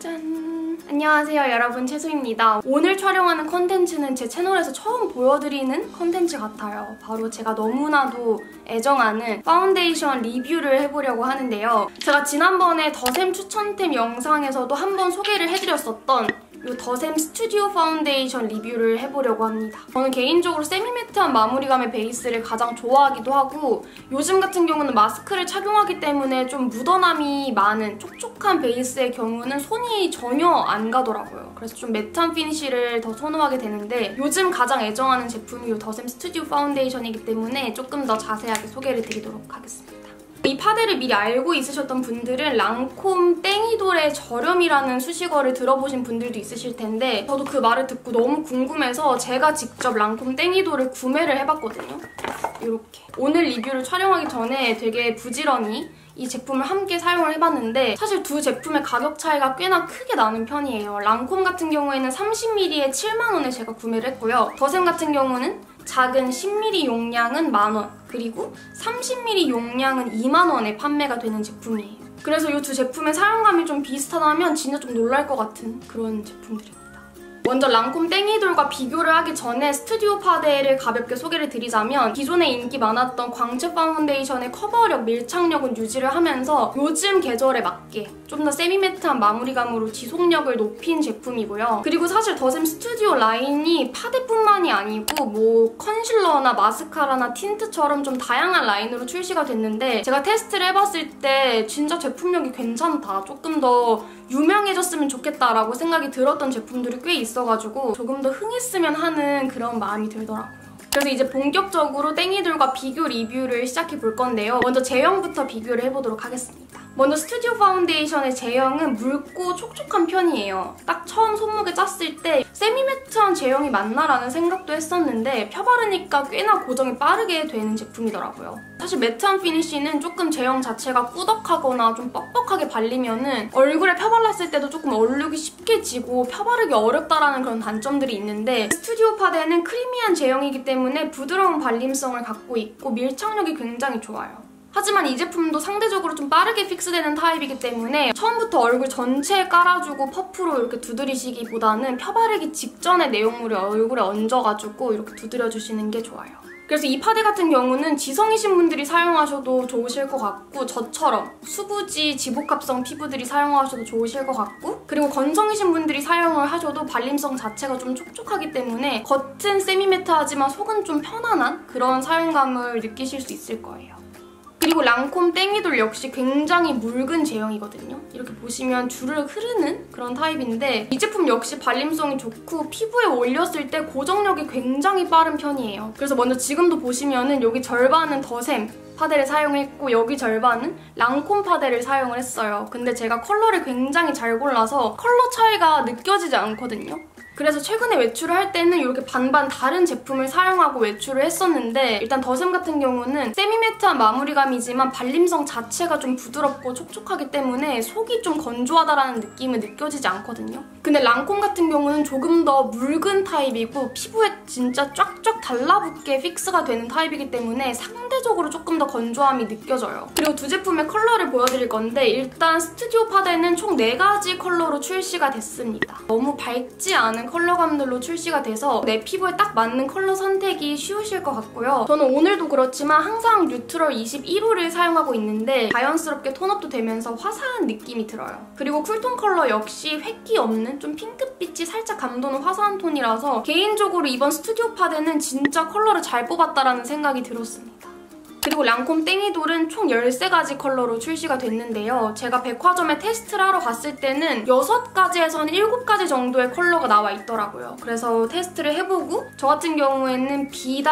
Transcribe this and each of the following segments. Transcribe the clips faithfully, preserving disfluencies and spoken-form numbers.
짠! 안녕하세요 여러분, 채소입니다. 오늘 촬영하는 컨텐츠는 제 채널에서 처음 보여드리는 컨텐츠 같아요. 바로 제가 너무나도 애정하는 파운데이션 리뷰를 해보려고 하는데요. 제가 지난번에 더샘 추천템 영상에서도 한번 소개를 해드렸었던 이 더샘 스튜디오 파운데이션 리뷰를 해보려고 합니다. 저는 개인적으로 세미매트한 마무리감의 베이스를 가장 좋아하기도 하고, 요즘 같은 경우는 마스크를 착용하기 때문에 좀 묻어남이 많은 촉촉한 베이스의 경우는 손이 전혀 안 가더라고요. 그래서 좀 매트한 피니쉬를 더 선호하게 되는데, 요즘 가장 애정하는 제품이 이 더샘 스튜디오 파운데이션이기 때문에 조금 더 자세하게 소개를 드리도록 하겠습니다. 이 파데를 미리 알고 있으셨던 분들은 랑콤 땡이돌의 저렴이라는 수식어를 들어보신 분들도 있으실 텐데, 저도 그 말을 듣고 너무 궁금해서 제가 직접 랑콤 땡이돌을 구매를 해봤거든요. 이렇게. 오늘 리뷰를 촬영하기 전에 되게 부지런히 이 제품을 함께 사용을 해봤는데, 사실 두 제품의 가격 차이가 꽤나 크게 나는 편이에요. 랑콤 같은 경우에는 삼십 밀리리터에 칠만 원에 제가 구매를 했고요. 더샘 같은 경우는 작은 십 밀리리터 용량은 만 원, 그리고 삼십 밀리리터 용량은 이만 원에 판매가 되는 제품이에요. 그래서 이 두 제품의 사용감이 좀 비슷하다면 진짜 좀 놀랄 것 같은 그런 제품들입니다. 먼저 랑콤 땡이돌과 비교를 하기 전에 스튜디오 파데를 가볍게 소개를 드리자면, 기존에 인기 많았던 광채 파운데이션의 커버력, 밀착력은 유지를 하면서 요즘 계절에 맞게 좀 더 세미매트한 마무리감으로 지속력을 높인 제품이고요. 그리고 사실 더샘 스튜디오 라인이 파데뿐만이 아니고 뭐 컨실러나 마스카라나 틴트처럼 좀 다양한 라인으로 출시가 됐는데, 제가 테스트를 해봤을 때 진짜 제품력이 괜찮다, 조금 더 유명해졌으면 좋겠다라고 생각이 들었던 제품들이 꽤 있어가지고 조금 더 흥했으면 하는 그런 마음이 들더라고요. 그래서 이제 본격적으로 땡이돌과 비교 리뷰를 시작해 볼 건데요. 먼저 제형부터 비교를 해보도록 하겠습니다. 먼저 스튜디오 파운데이션의 제형은 묽고 촉촉한 편이에요. 딱 처음 손목에 짰을 때 세미매트한 제형이 맞나라는 생각도 했었는데, 펴바르니까 꽤나 고정이 빠르게 되는 제품이더라고요. 사실 매트한 피니쉬는 조금 제형 자체가 꾸덕하거나 좀 뻑뻑하게 발리면은 얼굴에 펴발랐을 때도 조금 얼룩이 쉽게 지고 펴바르기 어렵다라는 그런 단점들이 있는데, 스튜디오 파데는 크리미한 제형이기 때문에 부드러운 발림성을 갖고 있고 밀착력이 굉장히 좋아요. 하지만 이 제품도 상대적으로 좀 빠르게 픽스되는 타입이기 때문에 처음부터 얼굴 전체에 깔아주고 퍼프로 이렇게 두드리시기보다는 펴바르기 직전에 내용물을 얼굴에 얹어가지고 이렇게 두드려주시는 게 좋아요. 그래서 이 파데 같은 경우는 지성이신 분들이 사용하셔도 좋으실 것 같고, 저처럼 수부지, 지복합성 피부들이 사용하셔도 좋으실 것 같고, 그리고 건성이신 분들이 사용을 하셔도 발림성 자체가 좀 촉촉하기 때문에 겉은 세미매트하지만 속은 좀 편안한 그런 사용감을 느끼실 수 있을 거예요. 그리고 랑콤 땡이돌 역시 굉장히 묽은 제형이거든요. 이렇게 보시면 주르륵 흐르는 그런 타입인데, 이 제품 역시 발림성이 좋고 피부에 올렸을 때 고정력이 굉장히 빠른 편이에요. 그래서 먼저 지금도 보시면은 여기 절반은 더샘 파데를 사용했고 여기 절반은 랑콤 파데를 사용을 했어요. 근데 제가 컬러를 굉장히 잘 골라서 컬러 차이가 느껴지지 않거든요. 그래서 최근에 외출을 할 때는 이렇게 반반 다른 제품을 사용하고 외출을 했었는데, 일단 더샘 같은 경우는 세미매트한 마무리감이지만 발림성 자체가 좀 부드럽고 촉촉하기 때문에 속이 좀 건조하다라는 느낌은 느껴지지 않거든요. 근데 랑콤 같은 경우는 조금 더 묽은 타입이고 피부에 진짜 쫙쫙 달라붙게 픽스가 되는 타입이기 때문에 상대적으로 조금 더 건조함이 느껴져요. 그리고 두 제품의 컬러를 보여드릴 건데, 일단 스튜디오 파데는 총 네 가지 컬러로 출시가 됐습니다. 너무 밝지 않은 컬러감들로 출시가 돼서 내 피부에 딱 맞는 컬러 선택이 쉬우실 것 같고요. 저는 오늘도 그렇지만 항상 뉴트럴 이십일 호를 사용하고 있는데 자연스럽게 톤업도 되면서 화사한 느낌이 들어요. 그리고 쿨톤 컬러 역시 획기 없는 좀 핑크빛이 살짝 감도는 화사한 톤이라서 개인적으로 이번 스튜디오 파데는 진짜 컬러를 잘 뽑았다라는 생각이 들었습니다. 그리고 랑콤 땡이돌은 총 열세 가지 컬러로 출시가 됐는데요. 제가 백화점에 테스트를 하러 갔을 때는 여섯 가지에서는 일곱 가지 정도의 컬러가 나와 있더라고요. 그래서 테스트를 해보고 저 같은 경우에는 비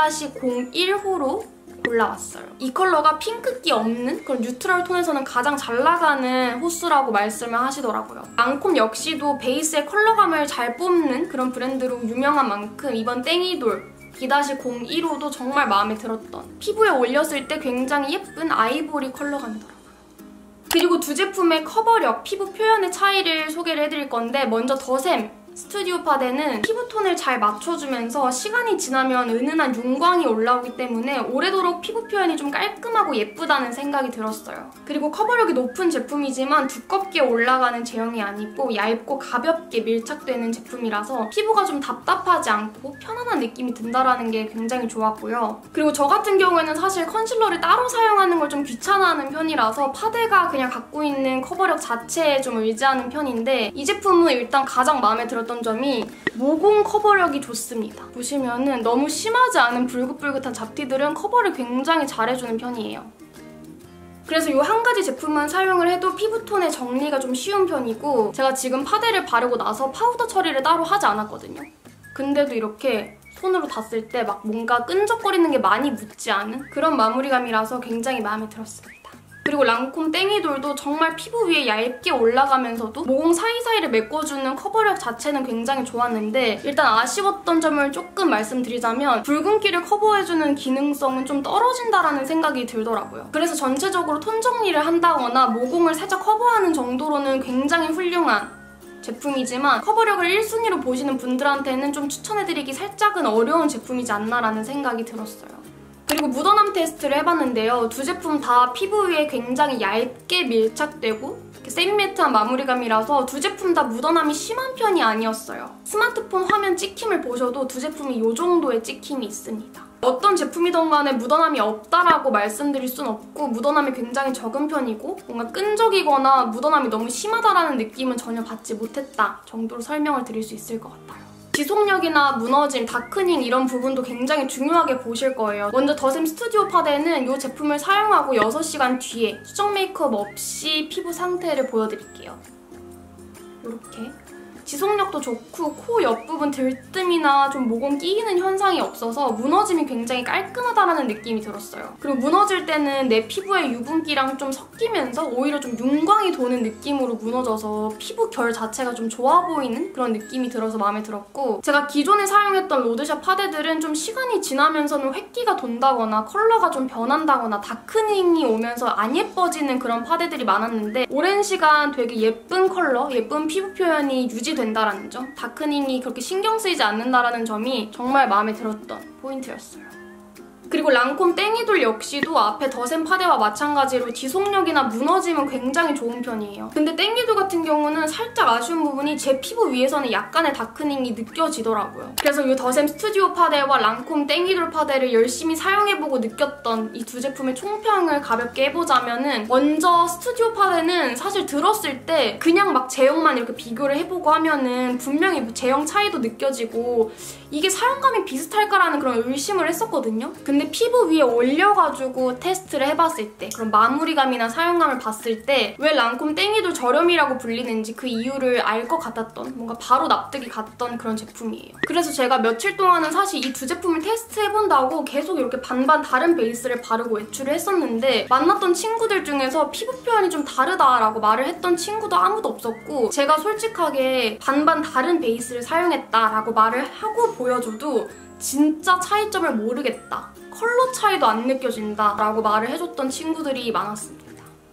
공일 호로 골라왔어요. 이 컬러가 핑크기 없는 그런 뉴트럴 톤에서는 가장 잘 나가는 호수라고 말씀을 하시더라고요. 랑콤 역시도 베이스의 컬러감을 잘 뽑는 그런 브랜드로 유명한 만큼 이번 땡이돌 비 공일 호도 정말 마음에 들었던, 피부에 올렸을 때 굉장히 예쁜 아이보리 컬러감이더라고요. 그리고 두 제품의 커버력, 피부 표현의 차이를 소개를 해드릴 건데, 먼저 더샘 스튜디오 파데는 피부톤을 잘 맞춰주면서 시간이 지나면 은은한 윤광이 올라오기 때문에 오래도록 피부 표현이 좀 깔끔하고 예쁘다는 생각이 들었어요. 그리고 커버력이 높은 제품이지만 두껍게 올라가는 제형이 아니고 얇고 가볍게 밀착되는 제품이라서 피부가 좀 답답하지 않고 편안한 느낌이 든다는 게 굉장히 좋았고요. 그리고 저 같은 경우에는 사실 컨실러를 따로 사용하는 걸 좀 귀찮아하는 편이라서 파데가 그냥 갖고 있는 커버력 자체에 좀 의지하는 편인데 이 제품은 일단 가장 마음에 들었던 점이 모공 커버력이 좋습니다. 보시면은 너무 심하지 않은 붉긋붉긋한 잡티들은 커버를 굉장히 잘해주는 편이에요. 그래서 이 한 가지 제품만 사용을 해도 피부톤의 정리가 좀 쉬운 편이고 제가 지금 파데를 바르고 나서 파우더 처리를 따로 하지 않았거든요. 근데도 이렇게 손으로 닿았을 때 막 뭔가 끈적거리는 게 많이 묻지 않은 그런 마무리감이라서 굉장히 마음에 들었습니다. 그리고 랑콤 땡이돌도 정말 피부 위에 얇게 올라가면서도 모공 사이사이를 메꿔주는 커버력 자체는 굉장히 좋았는데 일단 아쉬웠던 점을 조금 말씀드리자면 붉은기를 커버해주는 기능성은 좀 떨어진다라는 생각이 들더라고요. 그래서 전체적으로 톤 정리를 한다거나 모공을 살짝 커버하는 정도로는 굉장히 훌륭한 제품이지만 커버력을 일 순위로 보시는 분들한테는 좀 추천해드리기 살짝은 어려운 제품이지 않나라는 생각이 들었어요. 그리고 묻어남 테스트를 해봤는데요. 두 제품 다 피부 위에 굉장히 얇게 밀착되고 세미매트한 마무리감이라서 두 제품 다 묻어남이 심한 편이 아니었어요. 스마트폰 화면 찍힘을 보셔도 두 제품이 이 정도의 찍힘이 있습니다. 어떤 제품이든 간에 묻어남이 없다라고 말씀드릴 순 없고 묻어남이 굉장히 적은 편이고 뭔가 끈적이거나 묻어남이 너무 심하다라는 느낌은 전혀 받지 못했다 정도로 설명을 드릴 수 있을 것 같아요. 지속력이나 무너짐, 다크닝 이런 부분도 굉장히 중요하게 보실 거예요. 먼저 더샘 스튜디오 파데는 이 제품을 사용하고 여섯 시간 뒤에 수정 메이크업 없이 피부 상태를 보여드릴게요. 이렇게. 지속력도 좋고 코 옆부분 들뜸이나 좀 모공 끼이는 현상이 없어서 무너짐이 굉장히 깔끔하다는 느낌이 들었어요. 그리고 무너질 때는 내 피부의 유분기랑 좀 섞이면서 오히려 좀 윤광이 도는 느낌으로 무너져서 피부 결 자체가 좀 좋아 보이는 그런 느낌이 들어서 마음에 들었고 제가 기존에 사용했던 로드샵 파데들은 좀 시간이 지나면서는 획기가 돈다거나 컬러가 좀 변한다거나 다크닝이 오면서 안 예뻐지는 그런 파데들이 많았는데 오랜 시간 되게 예쁜 컬러, 예쁜 피부 표현이 유지됩니다. 된다라는 점, 다크닝이 그렇게 신경 쓰이지 않는다라는 점이 정말 마음에 들었던 포인트였어요. 그리고 랑콤 땡이돌 역시도 앞에 더샘 파데와 마찬가지로 지속력이나 무너짐은 굉장히 좋은 편이에요. 근데 땡이돌 같은 경우는 살짝 아쉬운 부분이 제 피부 위에서는 약간의 다크닝이 느껴지더라고요. 그래서 이 더샘 스튜디오 파데와 랑콤 땡이돌 파데를 열심히 사용해보고 느꼈던 이 두 제품의 총평을 가볍게 해보자면은 먼저 스튜디오 파데는 사실 들었을 때 그냥 막 제형만 이렇게 비교를 해보고 하면은 분명히 제형 차이도 느껴지고 이게 사용감이 비슷할까라는 그런 의심을 했었거든요. 근데 피부 위에 올려가지고 테스트를 해봤을 때 그런 마무리감이나 사용감을 봤을 때 왜 랑콤 땡이돌 저렴이라고 불리는지 그 이유를 알 것 같았던 뭔가 바로 납득이 갔던 그런 제품이에요. 그래서 제가 며칠 동안은 사실 이 두 제품을 테스트해본다고 계속 이렇게 반반 다른 베이스를 바르고 외출을 했었는데 만났던 친구들 중에서 피부 표현이 좀 다르다라고 말을 했던 친구도 아무도 없었고 제가 솔직하게 반반 다른 베이스를 사용했다라고 말을 하고 보여줘도 진짜 차이점을 모르겠다. 컬러 차이도 안 느껴진다 라고 말을 해줬던 친구들이 많았습니다.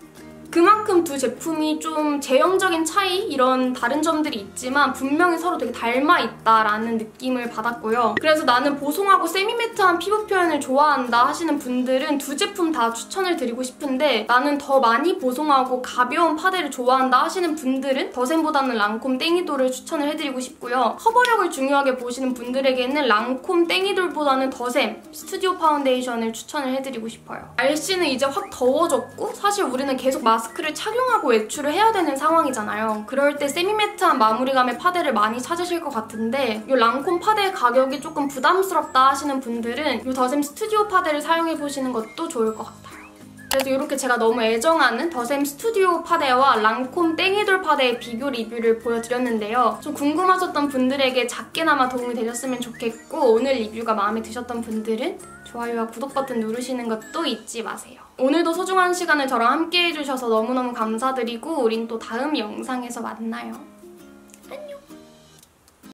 그만큼 두 제품이 좀 제형적인 차이 이런 다른 점들이 있지만 분명히 서로 되게 닮아있다라는 느낌을 받았고요. 그래서 나는 보송하고 세미매트한 피부 표현을 좋아한다 하시는 분들은 두 제품 다 추천을 드리고 싶은데 나는 더 많이 보송하고 가벼운 파데를 좋아한다 하시는 분들은 더샘보다는 랑콤 땡이돌을 추천을 해드리고 싶고요. 커버력을 중요하게 보시는 분들에게는 랑콤 땡이돌보다는 더샘 스튜디오 파운데이션을 추천을 해드리고 싶어요. 날씨는 이제 확 더워졌고 사실 우리는 계속 마스크를 착용하고 외출을 해야 되는 상황이잖아요. 그럴 때 세미매트한 마무리감의 파데를 많이 찾으실 것 같은데 이 랑콤 파데의 가격이 조금 부담스럽다 하시는 분들은 이 더샘 스튜디오 파데를 사용해보시는 것도 좋을 것 같아요. 그래서 이렇게 제가 너무 애정하는 더샘 스튜디오 파데와 랑콤 땡이돌 파데의 비교 리뷰를 보여드렸는데요. 좀 궁금하셨던 분들에게 작게나마 도움이 되셨으면 좋겠고 오늘 리뷰가 마음에 드셨던 분들은 좋아요와 구독 버튼 누르시는 것도 잊지 마세요. 오늘도 소중한 시간을 저랑 함께 해주셔서 너무너무 감사드리고 우린 또 다음 영상에서 만나요.